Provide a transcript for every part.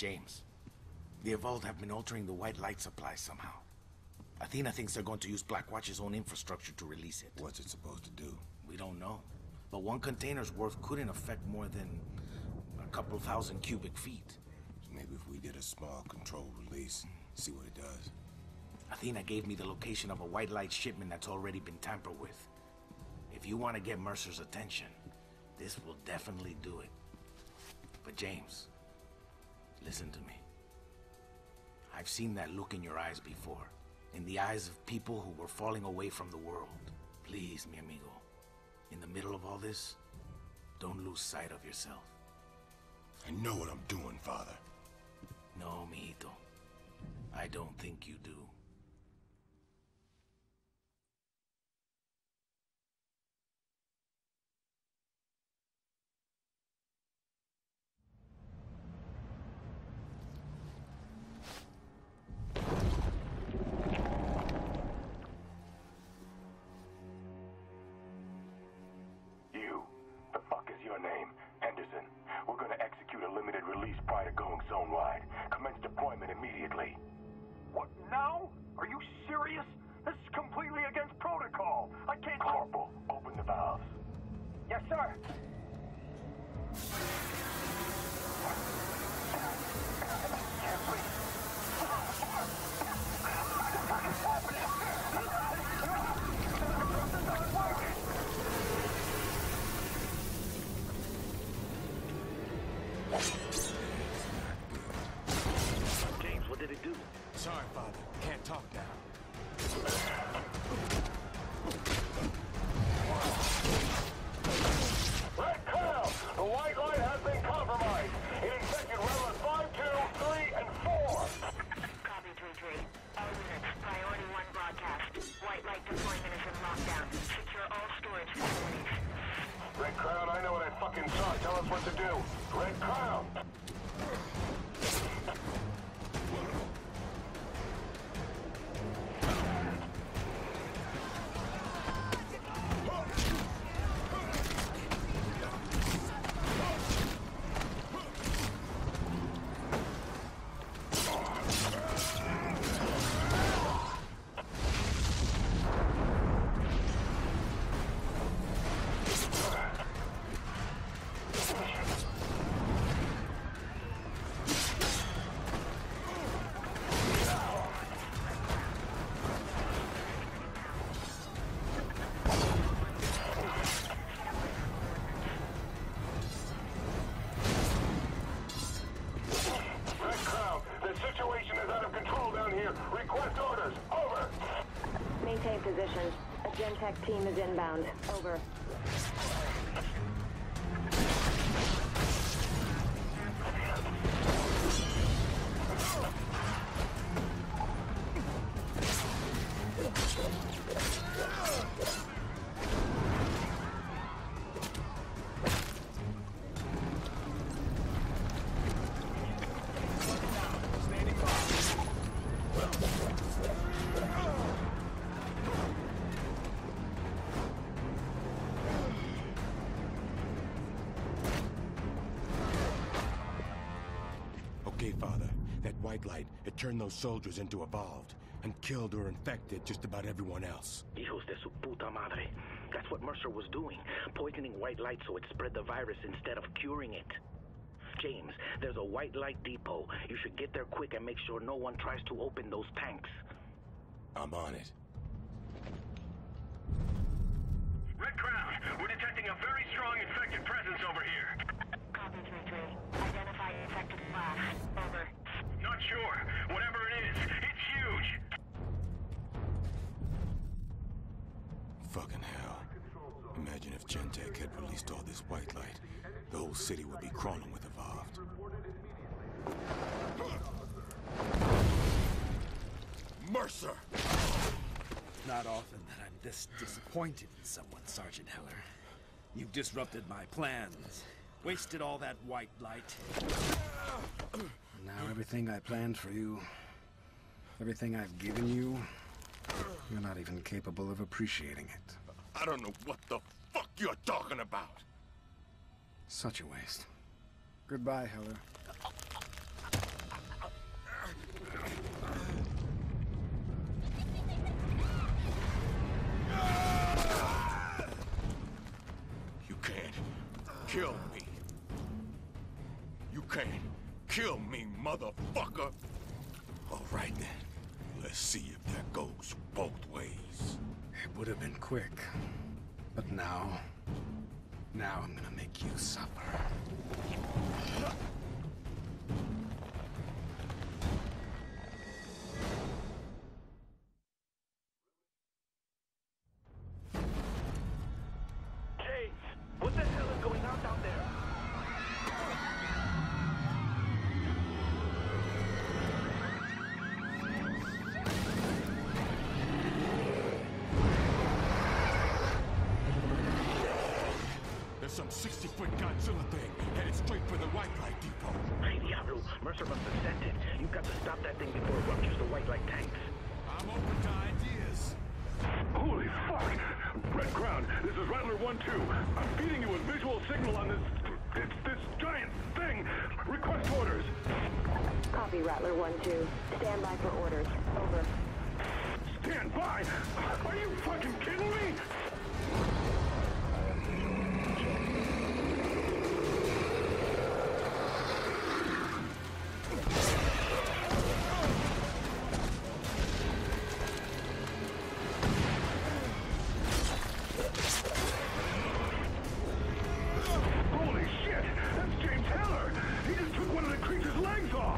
James, the Evolved have been altering the white light supply somehow. Athena thinks they're going to use Blackwatch's own infrastructure to release it. What's it supposed to do? We don't know. But one container's worth couldn't affect more than a couple thousand cubic feet. So maybe if we did a small controlled release, see what it does. Athena gave me the location of a white light shipment that's already been tampered with. If you want to get Mercer's attention, this will definitely do it. But James, listen to me. I've seen that look in your eyes before. In the eyes of people who were falling away from the world. Please, mi amigo, in the middle of all this, don't lose sight of yourself. I know what I'm doing, Father. No, mijito. I don't think you do. James, what did it do? Sorry, Father. Can't talk now. Red Cloud! The white light has been compromised. It infected Relic 5, 2, 3, and 4. Copy 3-3. All units, priority 1 broadcast. White light deployment is in lockdown. Secure all storage facilities. Red Crown, I know what I fucking saw. Tell us what to do. Red Crown! Maintain position. A Gentek team is inbound. Over. Okay, Father. That white light, it turned those soldiers into Evolved and killed or infected just about everyone else. Hijos de su puta madre. That's what Mercer was doing. Poisoning white light so it spread the virus instead of curing it. James, there's a white light depot. You should get there quick and make sure no one tries to open those tanks. I'm on it. Red Crown, we're detecting a very strong infected presence over here. Copy 3-3. Identify infected class. Over. Not sure. Whatever it is, it's huge. Fucking hell. Imagine if Gentek had released all this white light. The whole city would be crawling with Evolved. Mercer! Not often that I'm this disappointed in someone, Sergeant Heller. You've disrupted my plans. Wasted all that white light. Now everything I planned for you, everything I've given you, you're not even capable of appreciating it. I don't know what the fuck you're talking about! Such a waste. Goodbye, Heller. kill me. You can't kill me, motherfucker. All right then. Let's see if that goes both ways. It would have been quick. But now I'm gonna make you suffer. James, what the hell is going on down there? There's some 60-foot Godzilla thing headed straight for the White Light Depot. Hey, Diablo, Mercer must have sent it. You've got to stop that thing before it ruptures the white light tanks. I'm open to ideas. Holy fuck! Red Crown, this is Rattler 1-2. I'm feeding you a visual signal on this giant thing. Request orders. Copy, Rattler 1-2. Stand by for orders. Over. Stand by? Are you fucking kidding me? Holy shit! That's James Heller! He just took one of the creature's legs off!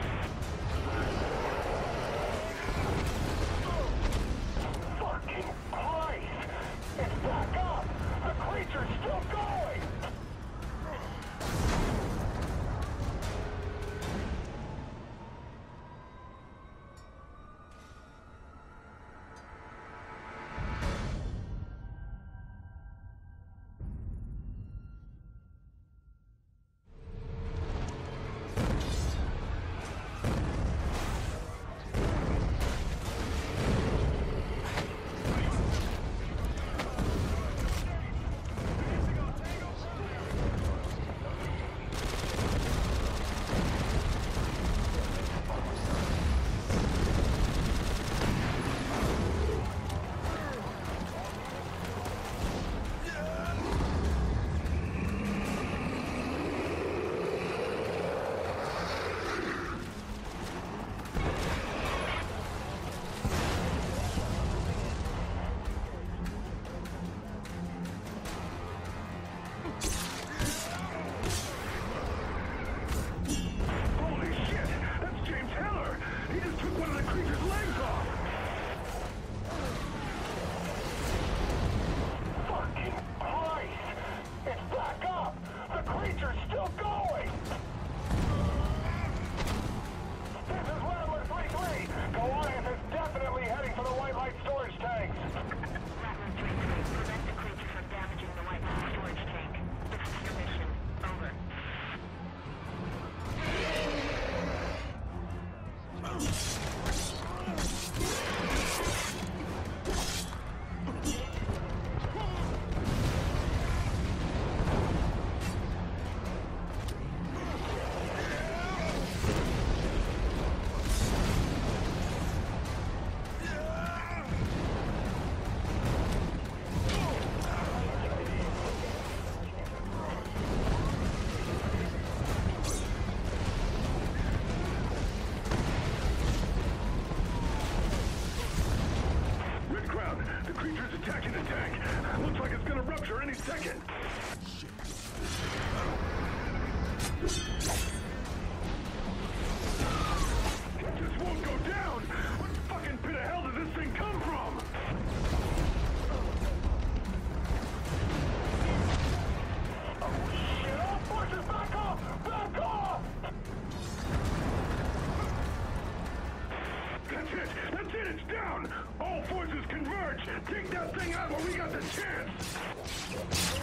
Fucking Christ! It's back up! The creature's still going! Holy shit! That's James Heller! He just took one of the creature's legs off! Fucking Christ! It's back up! The creature's still going! This is Rattler 3-3! Goliath is definitely heading for the white light storage tanks! Rattler 3-3. Prevent the creature from damaging the white light storage tank. This is your mission. Over. Red Crown, the creature's attacking the tank. Looks like it's gonna rupture any second. It just won't go down! What fucking pit of hell did this thing come from? Oh shit! All forces back off! Back off! That's it! That's it! It's down! All forces converge! Take that thing out while we got the chance!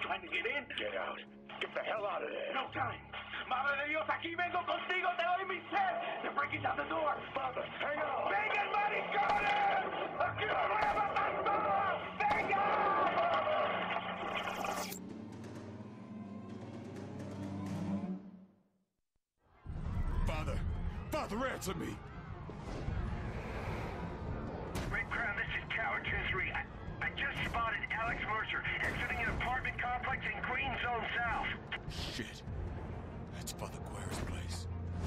trying to get in? Get out. Get the hell out of there. No time. Madre de Dios, aquí vengo contigo, te doy mi sed. They're breaking down the door. Father, hang on. ¡Vengan, maricones! ¡Aquí los voy a matar todos! ¡Vengan! Father, answer me. Red Crown, this is Tower 2-3. I just spotted Alex Mercer exiting an apartment complex in Green Zone South. Shit. That's Father Guerra's place.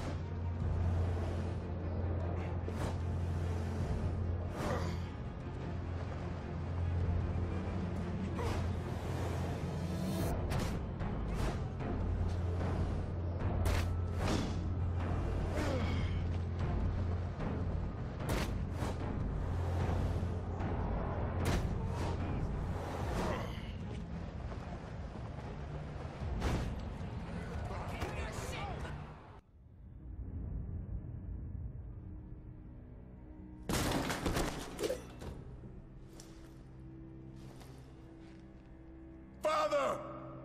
Father!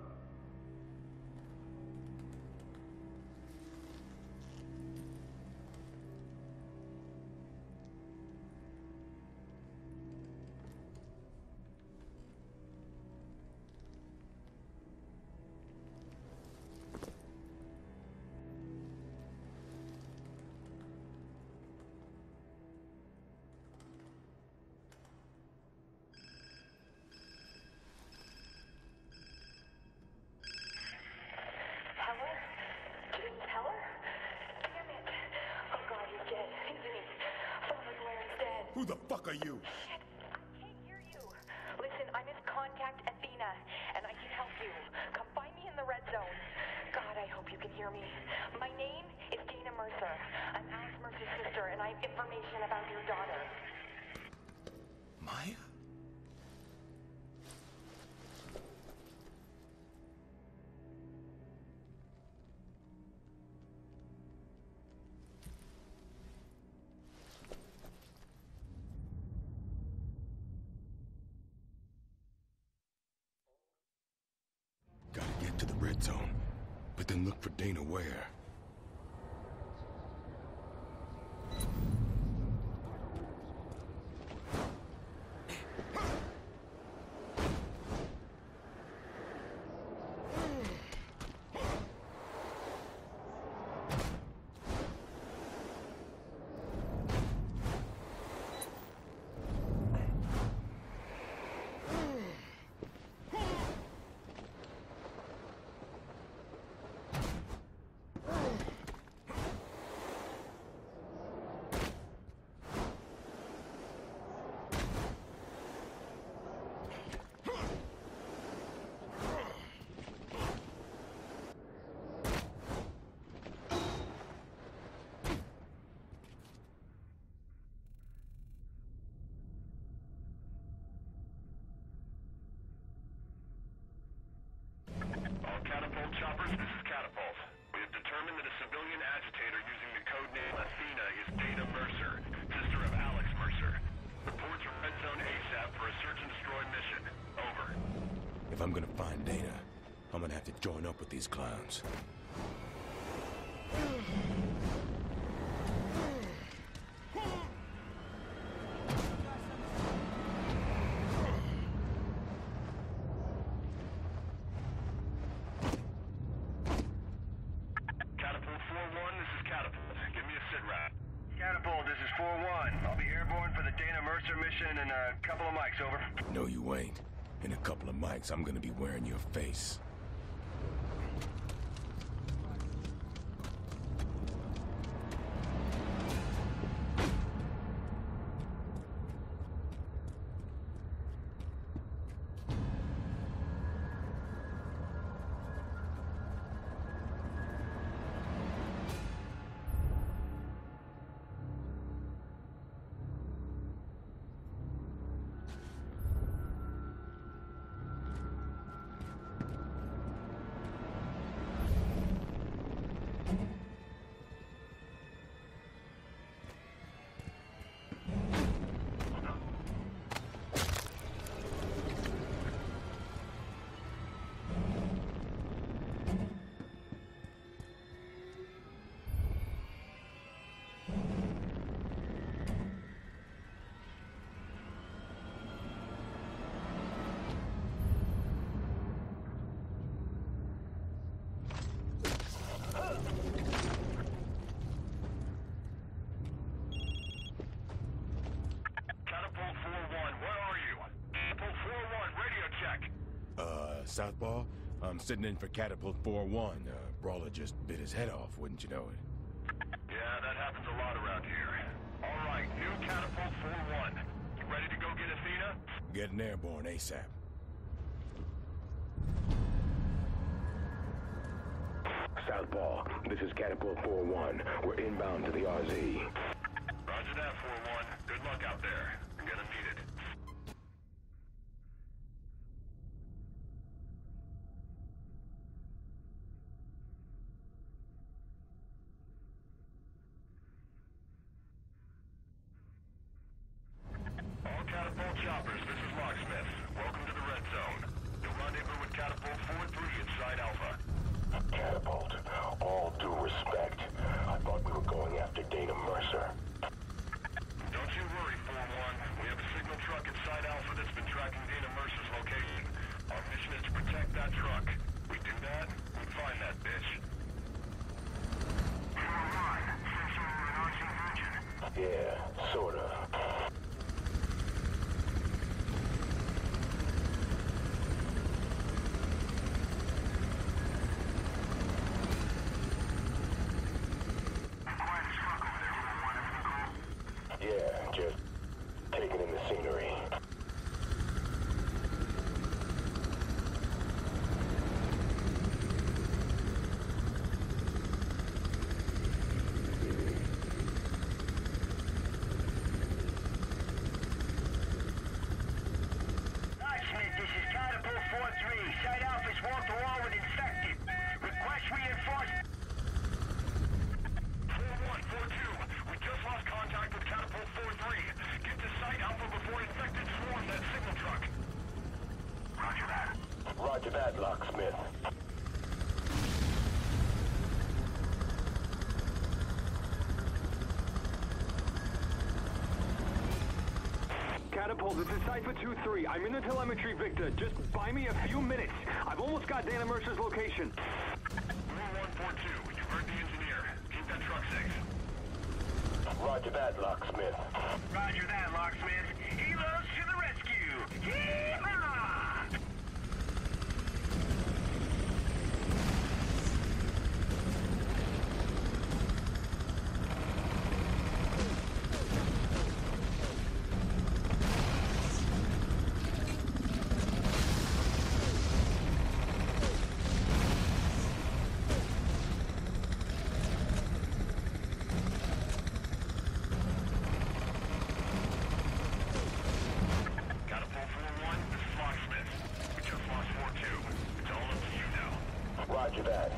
Who the fuck are you? Shit, I can't hear you. Listen, I'm his contact, Athena, and I can help you. Come find me in the red zone. God, I hope you can hear me. My name is Dana Mercer. I'm Alex Mercer's sister, and I have information about your daughter. Maya? Gotta get to the red zone, but then look for Dana where? Catapult choppers, this is Catapult. We have determined that a civilian agitator using the codename Athena is Dana Mercer, sister of Alex Mercer. Report to Red Zone ASAP for a search and destroy mission. Over. If I'm gonna find Dana, I'm gonna have to join up with these clowns. Catapult 4-1, this is Catapult. Give me a sit rep. Catapult, this is 4-1. I'll be airborne for the Dana Mercer mission in a couple of mics, over. No, you ain't. In a couple of mics, I'm gonna be wearing your face. Southpaw? I'm sitting in for Catapult 4-1. Brawler just bit his head off, wouldn't you know it? Yeah, that happens a lot around here. All right, new Catapult 4-1. You ready to go get Athena? Getting airborne ASAP. Southpaw, this is Catapult 4-1. We're inbound to the RZ. Roger that, 4-1. Good luck out there. You're gonna need it. All Catapult choppers, this is Locksmith. Welcome to the Red Zone. You'll rendezvous with Catapult 4-3 at Side Alpha. Catapult, all due respect. I thought we were going after Dana Mercer. Don't you worry, 4-1. We have a signal truck at Side Alpha that's been tracking Dana Mercer's location. Our mission is to protect that truck. We do that, we find that bitch. 4-1, since you're an RC virgin. Yeah, sorta. Yeah, just taking in the scenery. Locksmith, this is Catapult 4-3. Side Alpha's wall-to-wall with infected. Request reinforcement. 4-1, 4-2. We just lost contact with Catapult 4-3. Get to Site Alpha before infected swarm that signal truck. Roger that. Roger that, Locksmith. Catapult, this is Cypher 2-3. I'm in the telemetry, Victor. Just buy me a few minutes. I've almost got Dana Mercer's location. 4-1, 4-2. You heard the engineer. Keep that truck safe. Roger that, Locksmith. Roger that, Locksmith. Heroes to the rescue! Hee-haw! Catapult 4-1, this is Locksmith. We just lost 4-2. It's all up to you now. Roger that.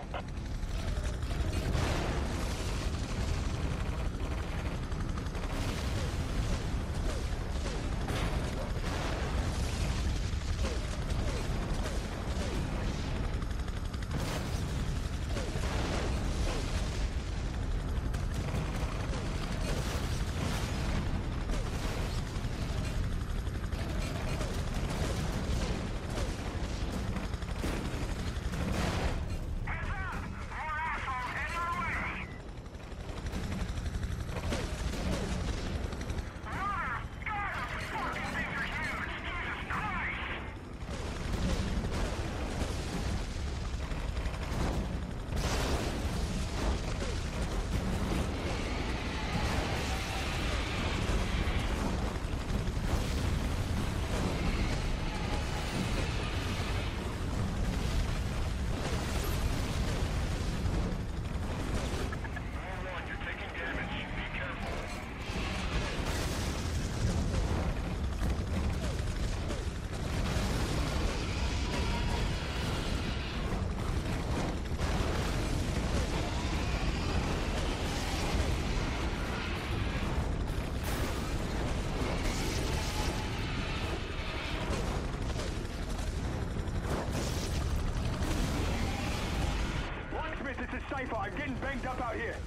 Cypher, I'm getting banged up out here.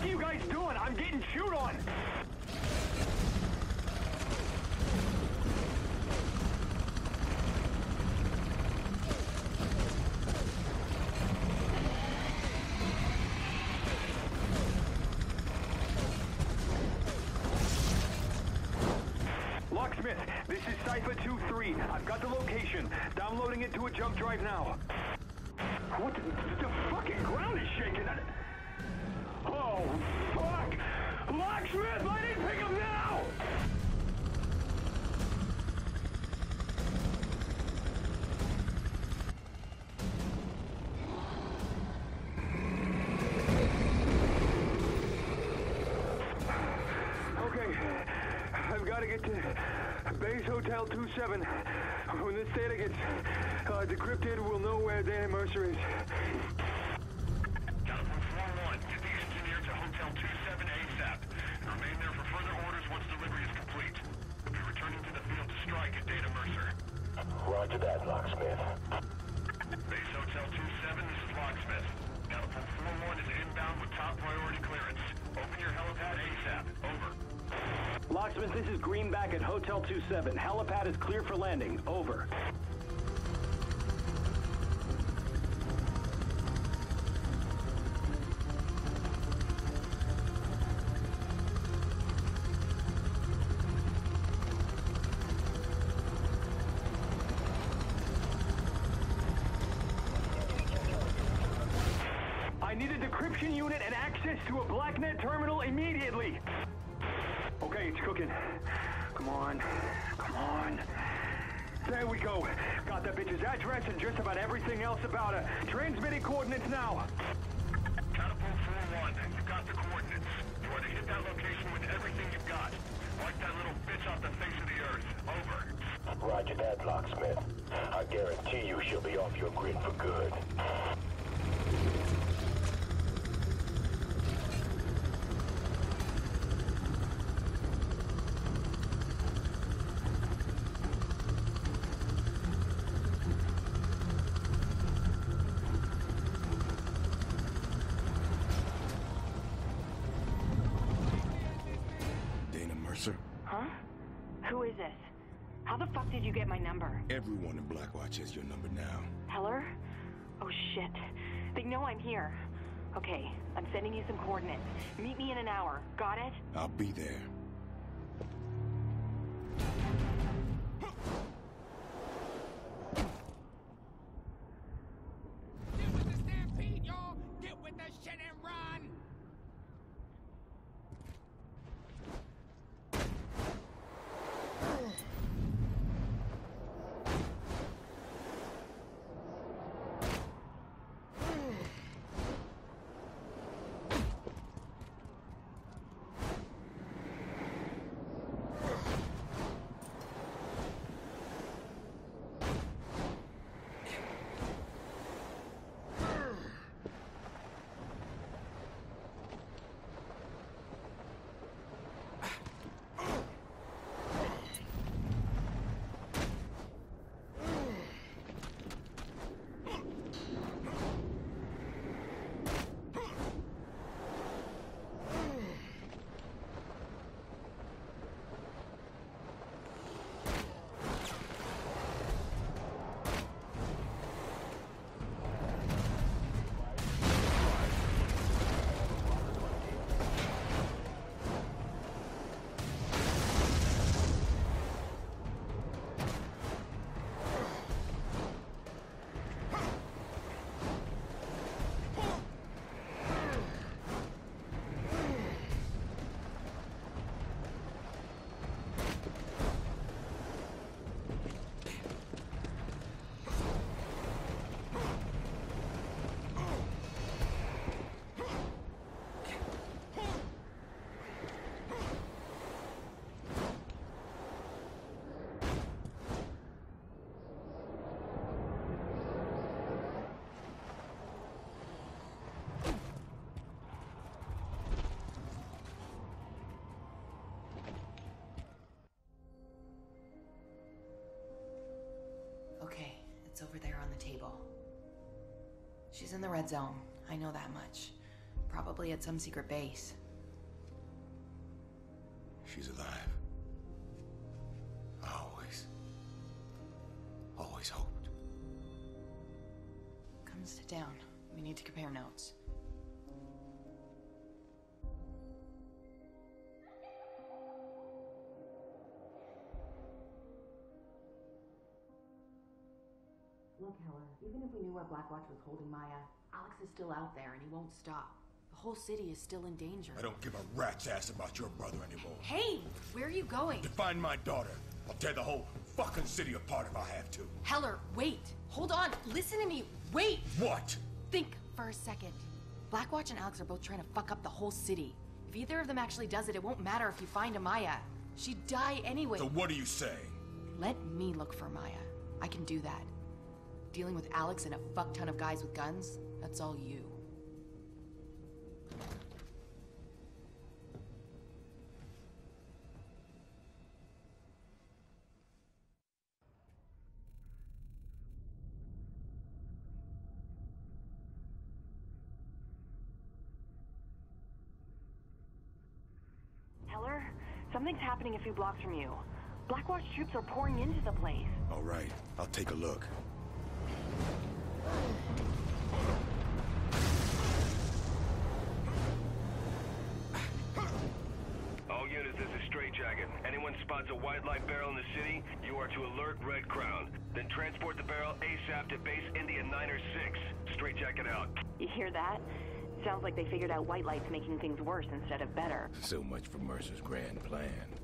you guys doing? I'm getting chewed on! Locksmith, this is Cypher 2-3. I've got the location. Downloading it to a jump drive now. What the fucking ground is shaking. Oh, fuck! Locksmith, I need to pick him now! Okay, I've got to get to Base Hotel 27. When this data gets decrypted, we'll know where Dana Mercer is. Catapult 4-1, get the engineer to Hotel 27 ASAP. Remain there for further orders once delivery is complete. We'll be returning to the field to strike at Dana Mercer. Roger that, Locksmith. Base Hotel 27, this is Locksmith. Catapult 4-1 is inbound with top priority clearance. Open your helipad ASAP. Over. Locksmith, this is Greenback at Hotel 27. Helipad is clear for landing. Over. I need a decryption unit and access to a BlackNet terminal immediately. Okay, it's cooking. Come on. Come on. There we go. Got that bitch's address and just about everything else about her. Transmitting coordinates now. Catapult 4-1, you've got the coordinates. You are to hit that location with everything you've got. Wipe that little bitch off the face of the earth. Over. Roger that, Locksmith. I guarantee you she'll be off your grid for good. Dana Mercer? Huh? Who is this? How the fuck did you get my number? Everyone in Blackwatch has your number now. Heller? Oh shit. They know I'm here. Okay, I'm sending you some coordinates. Meet me in an hour. Got it? I'll be there. Get with the stampede, y'all! Get with the shit and run! Okay, it's over there on the table. She's in the red zone. I know that much. Probably at some secret base. She's alive. I always hoped. Come sit down. We need to compare notes. Look, Heller, even if we knew where Blackwatch was holding Maya, Alex is still out there and he won't stop. The whole city is still in danger. I don't give a rat's ass about your brother anymore. Hey! Where are you going? To find my daughter. I'll tear the whole fucking city apart if I have to. Heller, wait! Hold on! Listen to me! Wait! What? Think for a second. Blackwatch and Alex are both trying to fuck up the whole city. If either of them actually does it, it won't matter if you find Amaya. She'd die anyway. So what are you saying? Let me look for Maya. I can do that. Dealing with Alex and a fuck ton of guys with guns, that's all you. Heller, something's happening a few blocks from you. Blackwatch troops are pouring into the place. All right, I'll take a look. All units, this is Straight Jacket. Anyone spots a white light barrel in the city, you are to alert Red Crown. Then transport the barrel ASAP to base India 9 or 6. Straight Jacket out. You hear that? Sounds like they figured out white light's making things worse instead of better. So much for Mercer's grand plan.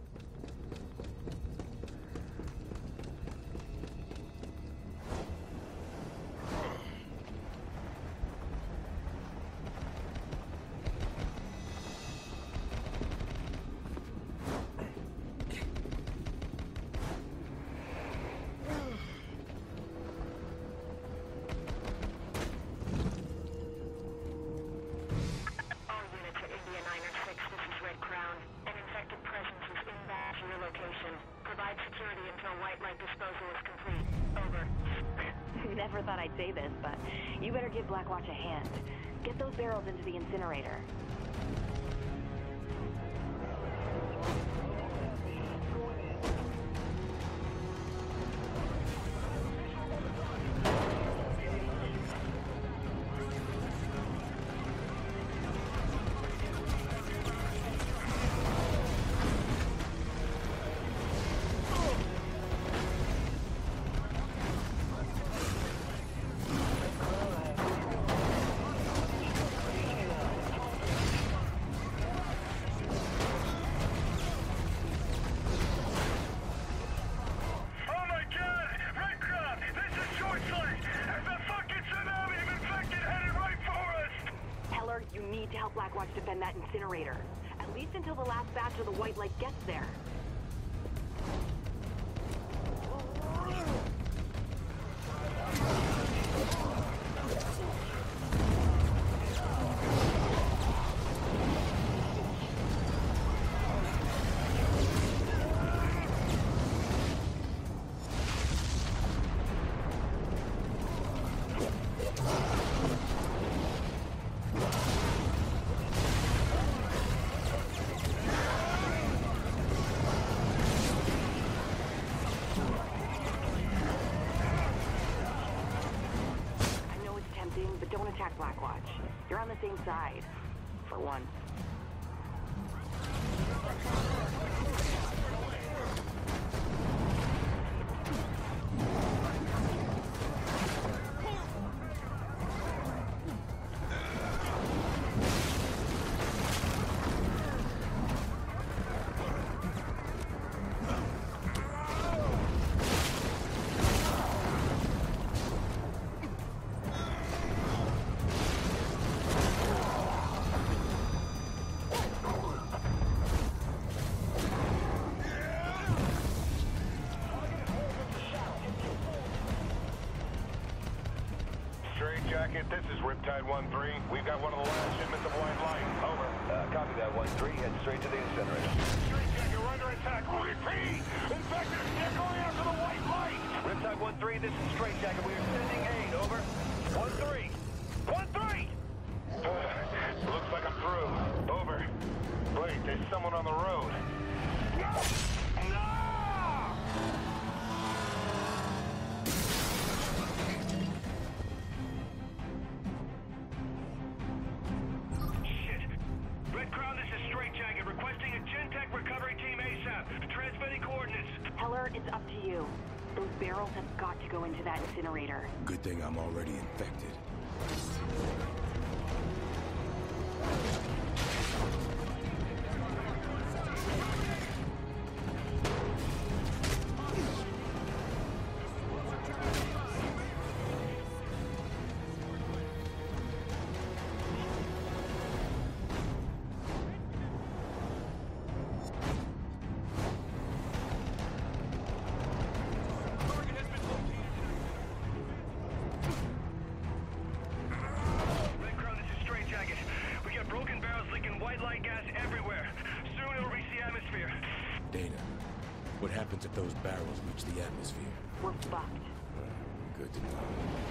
Never thought I'd say this, but you better give Blackwatch a hand. Get those barrels into the incinerator. To help Blackwatch defend that incinerator. At least until the last batch of the white light gets there. But don't attack Blackwatch. You're on the same side. For once. This is Riptide 1-3. We've got one of the last shipments of white light. Over. Copy that 1-3. Head straight to the incinerator. Straight Jacket, we're under attack. Repeat! Infected! They're going after the white light! Riptide 1-3, this is Straight Jacket. We are sending aid. Over. 1-3. 1-3! Looks like I'm through. Over. Wait, there's someone on the road. Shit. Red Crown, this is Straight Jacket, requesting a Gentech recovery team ASAP. Transmitting coordinates. Heller, it's up to you. Those barrels have got to go into that incinerator. Good thing I'm already infected. Dana, what happens if those barrels reach the atmosphere? We're fucked. Good to know.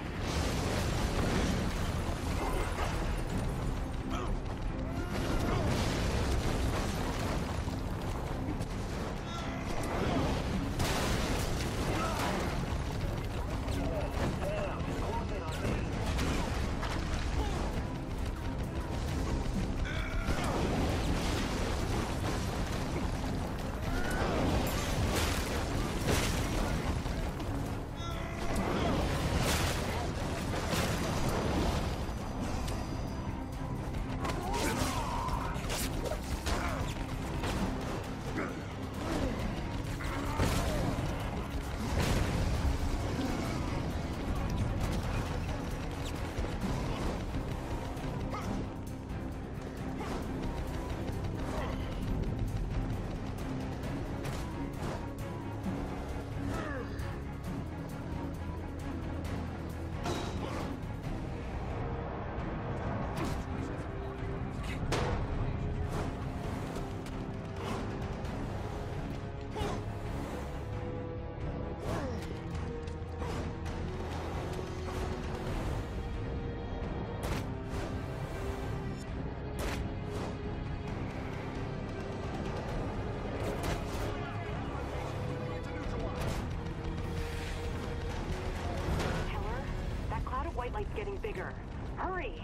White light's getting bigger. Hurry!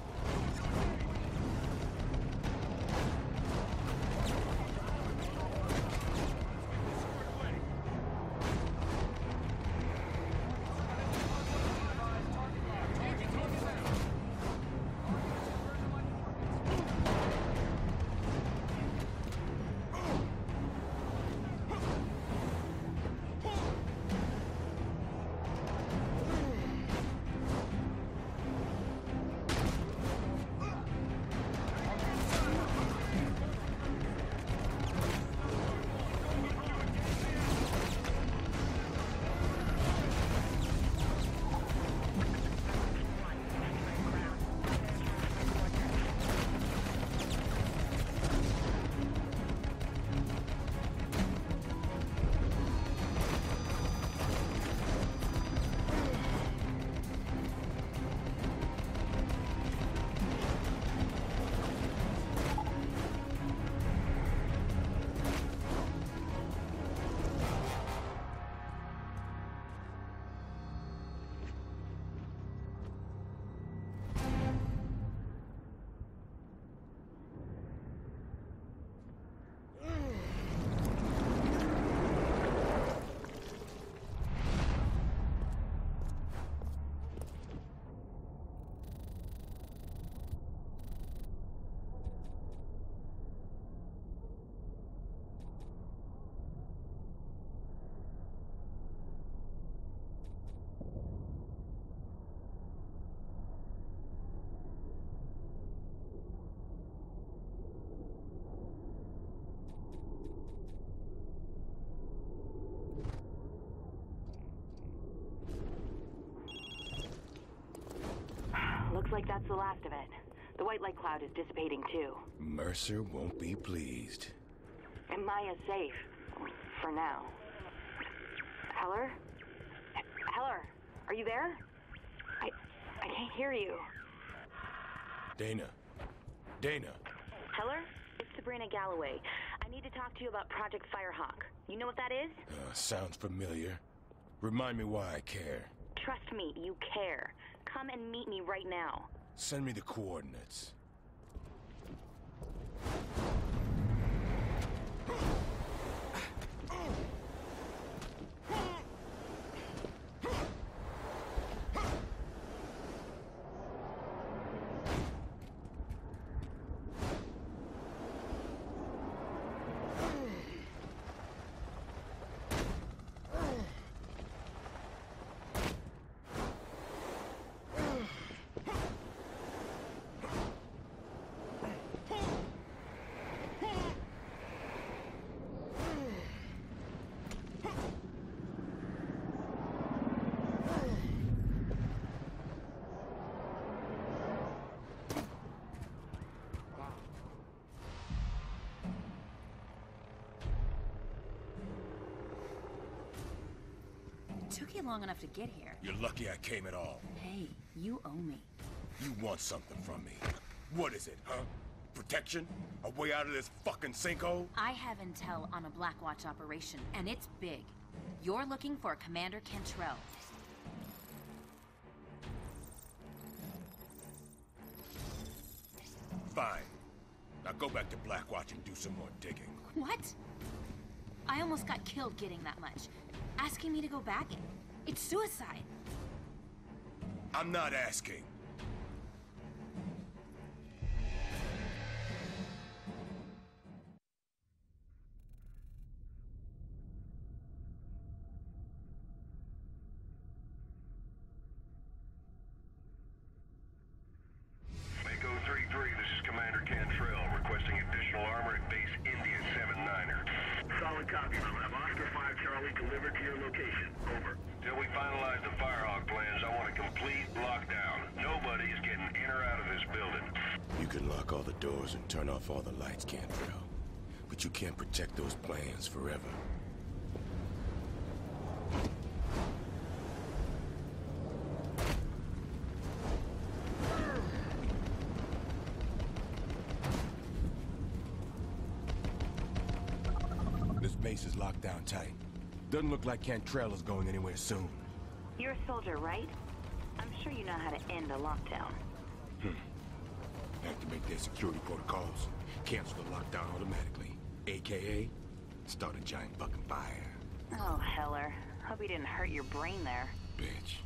Looks like that's the last of it. The white light cloud is dissipating too. Mercer won't be pleased. And Maya's safe. For now. Heller? Heller, are you there? I can't hear you. Dana. Dana. Heller? It's Sabrina Galloway. I I need to talk to you about Project Firehawk. You know what that is? Sounds familiar. Remind me why I care. Trust me, you care. Come and meet me right now. Send me the coordinates. Took you long enough to get here. You're lucky I came at all. Hey, you owe me. You want something from me. What is it, huh? Protection? A way out of this fucking sinkhole? I have intel on a Blackwatch operation, and it's big. You're looking for Commander Cantrell. Fine. Now go back to Blackwatch and do some more digging. What? I almost got killed getting that much. Asking me to go back? It's suicide. I'm not asking. Mako 3-3, this is Commander Cantrell, requesting additional armor at Base India 7-9er. Solid copy, man. I'm Oscar 5 Charlie delivered to your location. Over. Till we finalize the Firehawk plans, I want a complete lockdown. Nobody is getting in or out of this building. You can lock all the doors and turn off all the lights, Cantrell. But you can't protect those plans forever. This base is locked down tight. Doesn't look like Cantrell is going anywhere soon. You're a soldier, right? I'm sure you know how to end a lockdown. Activate their security protocols. Cancel the lockdown automatically. AKA, start a giant fucking fire. Oh, Heller. Hope you didn't hurt your brain there. Bitch.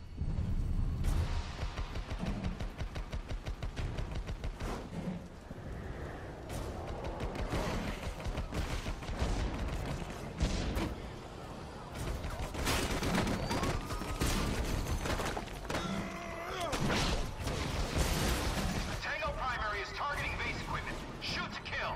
Tango Primary is targeting base equipment. Shoot to kill.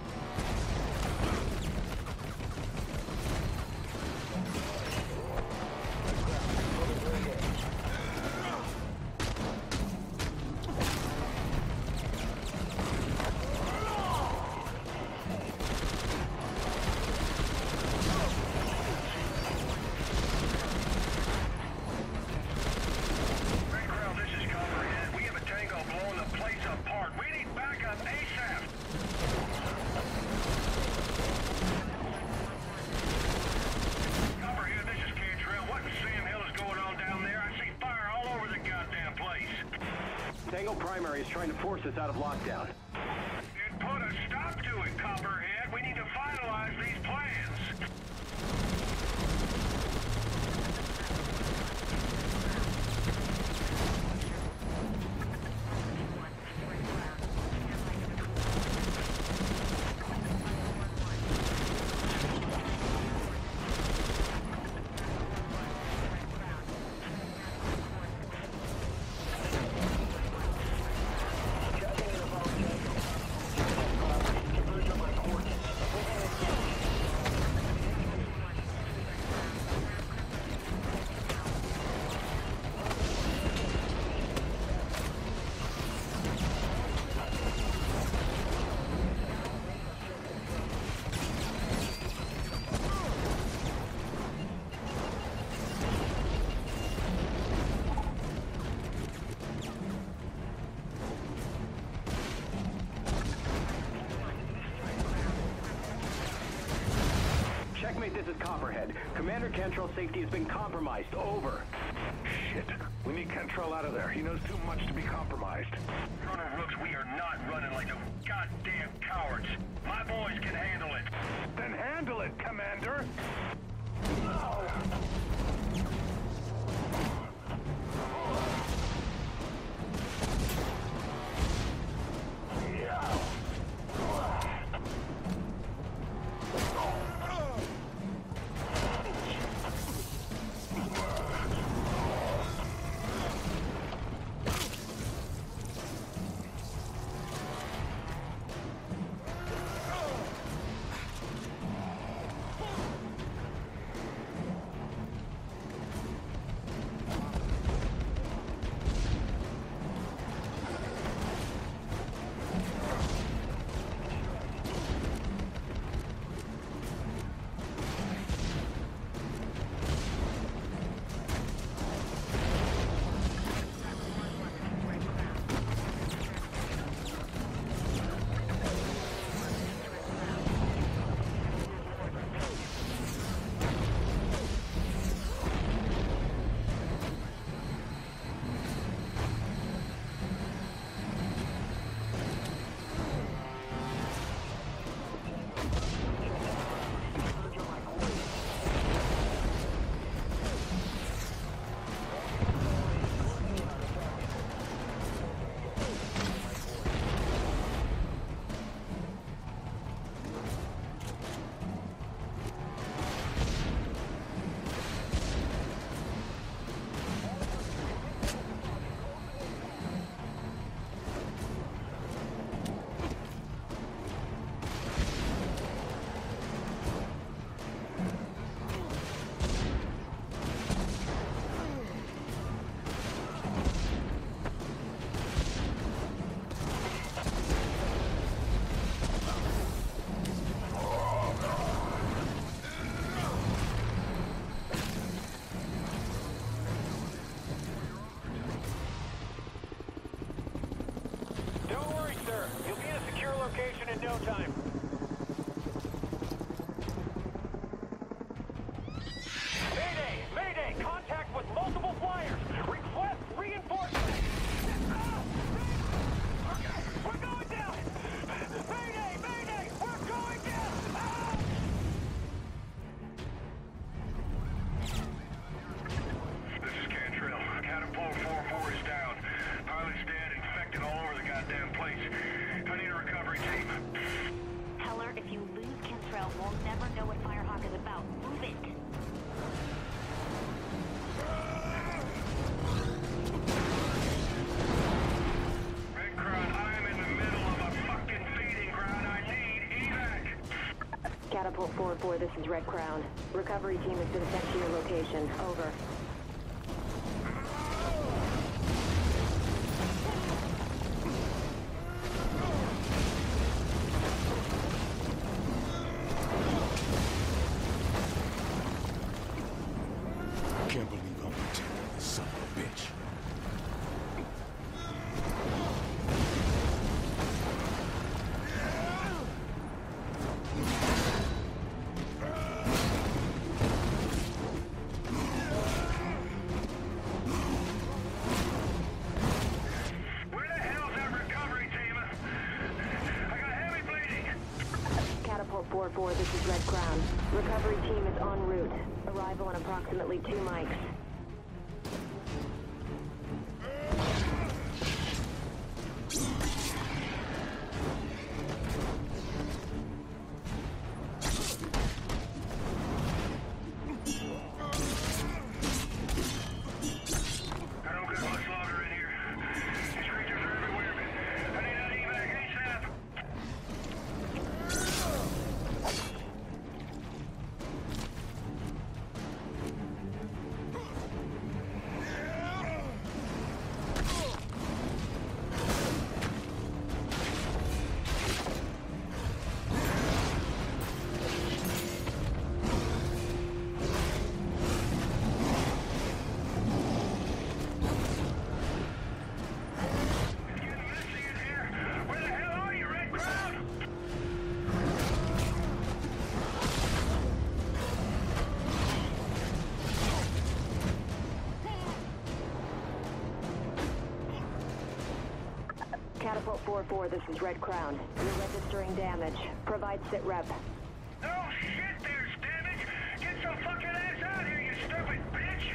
Red Crown, this is Copperhead. We have a Tango blowing the place apart. We need backup ASAP. Copperhead, this is Cantrell. What in Sam Hill is going on down there? I see fire all over the goddamn place. Tango Primary is trying to force us out of lockdown. Then put a stop to it, Copperhead. We need to finalize these plans. Stargate, this is Copperhead. Commander Cantrell's safety has been compromised. Over. Shit. We need Cantrell out of there. He knows too much to be compromised. Colonel Rooks, we are not running like those goddamn cowards. My boys can handle it. Then handle it, Commander! location in no time. Mayday! Mayday! Contact with multiple flyers! Request reinforcements! We're going down! Mayday! Mayday! We're going down! This is Cantrell. Catapult 4-4 is down. Pilot's dead, infected all over the goddamn place. I need a recovery team. Heller, if you lose Cantrell, we'll never know what Firehawk is about. Move it! Red Crown, I am in the middle of a fucking feeding ground. I need evac! Catapult 4-4, this is Red Crown. Recovery team has been sent to your location. Over. I can't believe I'm protecting this son of a bitch. Where the hell's that recovery team? I got heavy bleeding. Catapult 4-4, this is Red Crown. Recovery team is en route. Arrival in approximately 2 mics. I don't get much longer in here. These creatures are everywhere, man. I need that evac ASAP. 4-4, this is Red Crown. You're registering damage. Provide sit rep. Oh shit, there's damage! Get some fucking ass out here, you stupid bitch!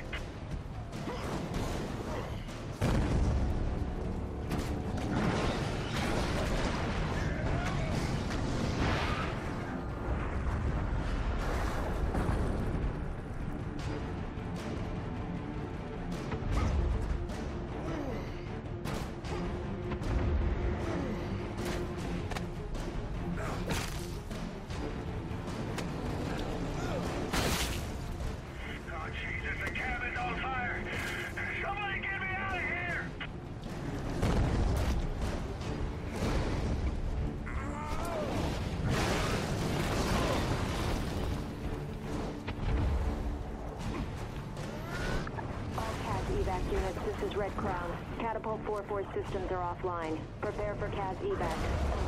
Units, this is Red Crown. Catapult 4-4 systems are offline. Prepare for CAS evac.